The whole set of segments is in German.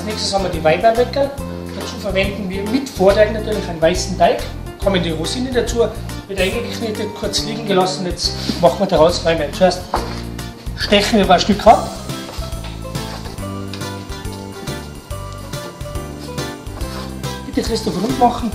nächstes haben wir die Weinbeerweckerl. Dazu verwenden wir mit Vorteig natürlich einen weißen Teig. Kommen die Rosinen dazu, wird eingeknetet, kurz liegen gelassen. Jetzt machen wir daraus Weinbeeren. Zuerst stechen wir ein Stück ab. Bitte Christoph rund machen.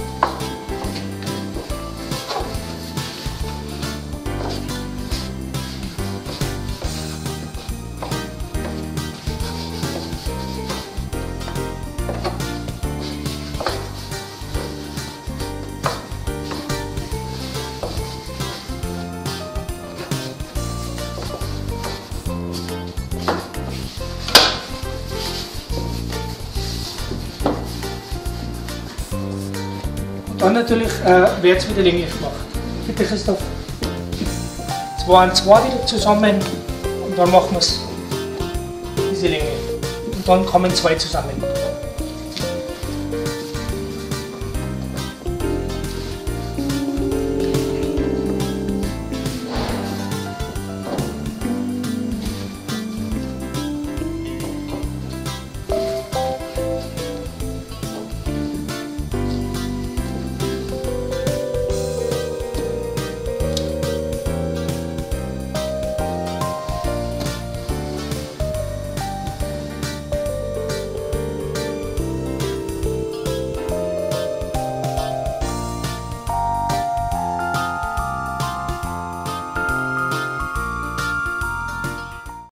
Dann natürlich wird es wieder länglich gemacht. Bitte Christoph, 2 an 2 wieder zusammen und dann machen wir es diese Länge. Und dann kommen 2 zusammen.